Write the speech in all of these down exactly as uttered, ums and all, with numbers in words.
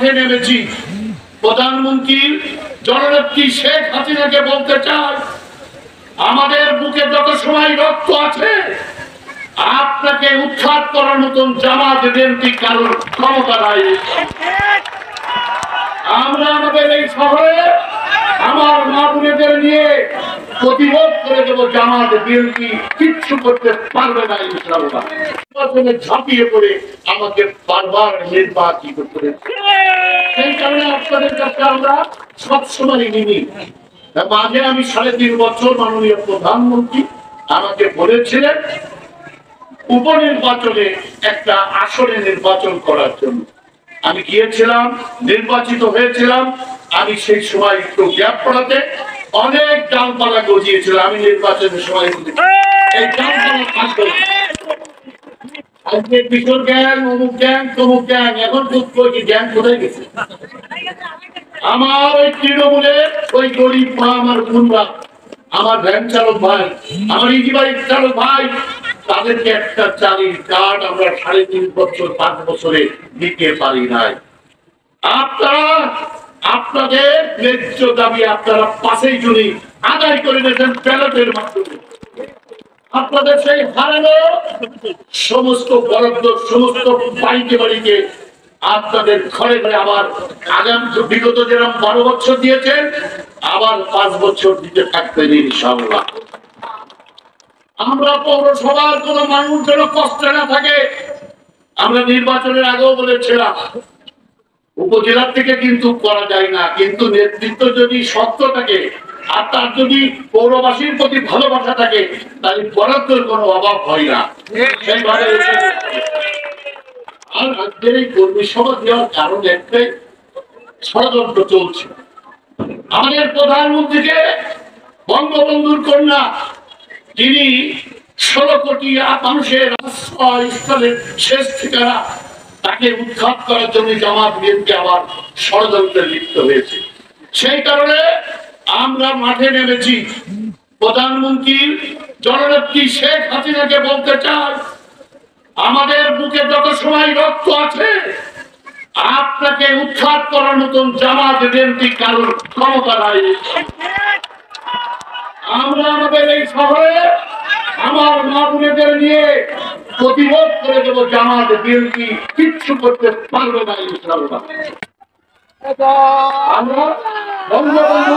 মাঠে নেমেছি প্রধানমন্ত্রী জননেত্রী শেখ হাসিনাকে বলতে চাই, আমাদের বুকে যত সময় রক্ত আছে আপনাকে উৎখাত করার মতন জামাত বিএনপি কারোর ক্ষমতা নাই। আমরা আমাদের এই শহরে আমার মা বোনেদের নিয়ে প্রতিরোধ করে দেবো, জামাত বিএনপি কিচ্ছু করতে পারবে না ইনশাআল্লাহ। নির্বাচনে ঝাঁপিয়ে পড়ে আমাকে বারবার নির্বাচিত করেছে, সেই কারণে আপনাদের কাছে আমরা সবসময় নিনি। মাঝে আমি সাড়ে তিন বছর মাননীয় প্রধানমন্ত্রী আমাকে বলেছিলেন উপনির্বাচনে একটা আসনে নির্বাচন করার জন্য। আমি গিয়েছিলাম, নির্বাচিত হয়েছিলাম। আমি সেই সময় একটু গ্যাপ পড়াতে অনেক ডালপালা গজিয়েছিলাম। আমি নির্বাচনের সময় এই ডালপালা থাকবে, আজকে কিশোর গ্যাং, অমুক গ্যাং, তমুক গ্যাং, এখন খুব কি গ্যাং কোথায় গেছে? আমার ওই তৃণমূলের ওই গরিব মা, আমার বোনরা, আমার ভ্যান চালক ভাই, আমার ইজি বাইক চালক ভাই, তাদেরকে একটা চাকরির কার্ড আমরা সাড়ে তিন বছর পাঁচ বছরে দিতে পারি নাই। আপনারা আপনাদের ন্যায্য দাবি আপনারা পাশেই জুড়ি আদায় করে নিয়েছেন ব্যালটের মাধ্যমে। আপনাদের সেই হারানো সমস্ত বরাদ্দ, সমস্ত বাড়িতে বাড়িতে আপনাদের ঘরে ঘরে আবার আগাম বিগত যেরকম বারো বছর দিয়েছেন আবার পাঁচ বছর দিতে থাকবেন ইনশাআল্লাহ। আমরা পৌরসভার কোন মানুষ যেন কষ্টে না থাকে। আমরা নির্বাচনের আগেও বলেছিলাম উপজেলার থেকে কিন্তু করা যায় না, কিন্তু নেতৃত্ব যদি সত্য থাকে আর তার যদি পৌরবাসীর প্রতি ভালোবাসা থাকে তাহলে বরাদ্দের কোনো অভাব হয় না। সেইভাবে আর আজকের এই কর্মী সভা দেওয়ার কারণ একটাই, ষড়যন্ত্র চলছে। আমাদের প্রধানমন্ত্রীকে বঙ্গবন্ধুর কন্যা, যিনি ষোলো কোটি মানুষের আশ্রয়স্থলের শেষ ঠিকানা, তাকে উৎখাত করার জন্য জামাত বিএনপি আবার ষড়যন্ত্রে লিপ্ত হয়েছে। সেই কারণে আমরা মাঠে নেমেছি প্রধানমন্ত্রী জননেত্রী শেখ হাসিনাকে বলতে চাই, আমাদের বুকে যত সময় রক্ত আছে আপনাকে উৎখাত করার মতন জামাত বিএনপি কারোর ক্ষমতা নাই। আমরা আমাদের এই শহরে আমার মা বোনেদের নিয়ে প্রতিরোধ করে দেবো, জামাত বিএনপি কিচ্ছু করতে পারবে না ইনশাআল্লাহ। আমরা বঙ্গবন্ধু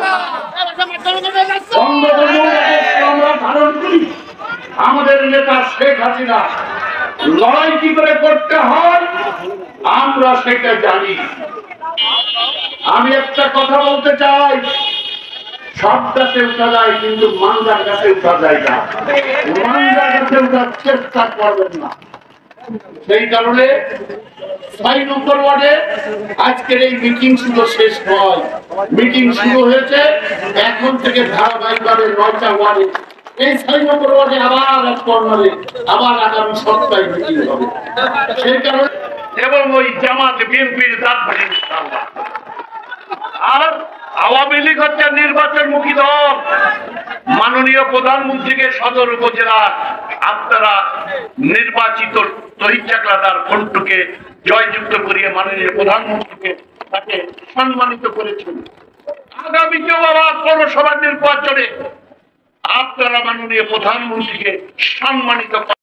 আমরা ধারণ করি, আমাদের নেতা শেখ হাসিনা লড়াই কি করে করতে হয় আমরা সেটা জানি। আমি একটা কথা বলতে চাই, সব গাছে উঠা যায় কিন্তু মাঞ্জার গাছে উঠা যায় না। মাঞ্জার গাছে উঠার চেষ্টা করবেন না। সেই কারণে ছয় নম্বর ওয়ার্ডে আজকের এই মিটিং শুধু শেষ নয়, মিটিং শুরু হয়েছে এখন থেকে ধারাবাহিকভাবে নয়টা ওয়ার্ডে, এই ছয় নম্বর ওয়ার্ডে আবার এক কর্নারে আবার আগামী সপ্তাহে মিটিং হবে। সেই কারণে এবং ওই জামাত বিএনপির দাঁতভাড়ি আর আওয়ামী লীগ হচ্ছে নির্বাচনমুখী দল। মাননীয় প্রধানমন্ত্রীকে সদর উপজেলার আপনারা নির্বাচিত তহিদ চাকলাদার কণ্ঠকে জয়যুক্ত করিয়ে মাননীয় প্রধানমন্ত্রীকে তাকে সম্মানিত করেছেন। আগামীতেও আবার পৌরসভার নির্বাচনে আপনারা মাননীয় প্রধানমন্ত্রীকে সম্মানিত